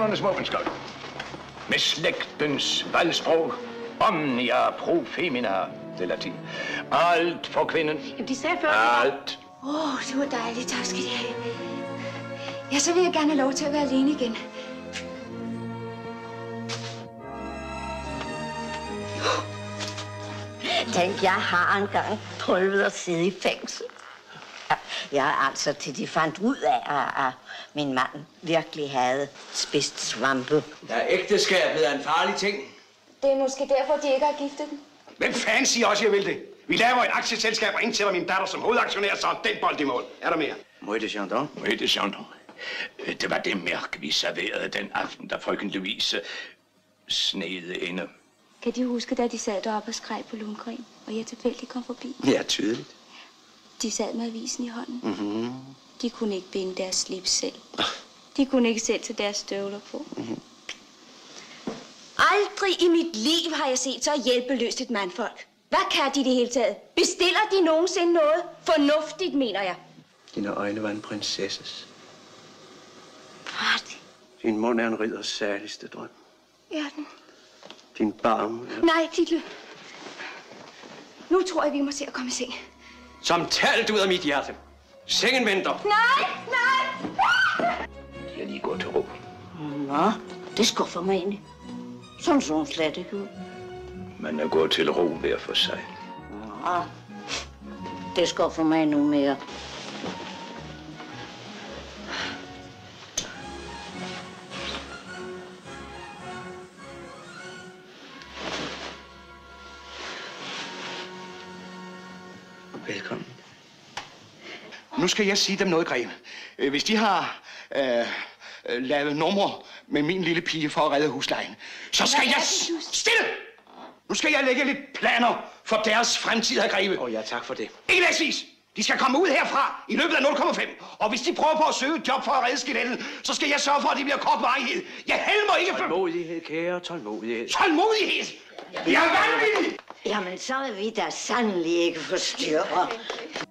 Damernes våbenskjold. Med slægtens valgsprog. Omnia pro femina. Det er latin. Alt for kvinden. Jamen, de sagde før... Alt. Det var dejligt. Tak skal de have. Ja, så vil jeg gerne have lov til at være alene igen. Tænk, jeg har engang prøvet at sidde i fængsel. Ja, altså til de fandt ud af, at min mand virkelig havde spist svampe. Ja, ægteskabet er en farlig ting. Det er måske derfor, de ikke har giftet dem. Hvem fanden siger også, jeg vil det? Vi laver et aktieselskab og indsætter min datter som hovedaktionær, så den bold i mål. Er der mere? Moi de Chandon. Oui, det er Chandon. Det var det mærke, vi serverede den aften, da frøken Louise snede inde. Kan de huske, da de sad deroppe og skreg på Lundgren, og jeg tilfældigt kom forbi? Ja, tydeligt. De sad med avisen i hånden. Mm-hmm. De kunne ikke binde deres slips selv. De kunne ikke selv tage deres støvler på. Mm-hmm. Aldrig i mit liv har jeg set så hjælpeløst et mandfolk. Hvad kan de i det hele taget? Bestiller de nogensinde noget? Fornuftigt, mener jeg. Dine øjne var en prinsesses. Martin. Din mund er en ridders særligste drøm. Ja, den. Din barm er... Nej, Ditte. Nu tror jeg, vi må se at komme i seng. Som talt ud af mit hjerte. Sengen venter. Nej! Jeg er lige gået til ro. Nå, det skuffer mig egentlig. Sådan så hun slet ikke ud. Man er gået til ro hver for sig. Nå, det skuffer mig endnu mere. Velkommen. Nu skal jeg sige dem noget, Grene. Hvis de har lavet numre med min lille pige for at redde huslejen, så skal jeg... Stille! Nu skal jeg lægge lidt planer for deres fremtid, herr Greve. Ja, tak for det. Indlægsvis! De skal komme ud herfra i løbet af 0,5. Og hvis de prøver på at søge et job for at redde skelettet, så skal jeg sørge for, at de bliver kortvarighed. Jeg helmer ikke for... Tålmodighed, kære tålmodighed. Tålmodighed! Jeg er vanvittig! Jamen, så vil vi da sandelig ikke forstyrre.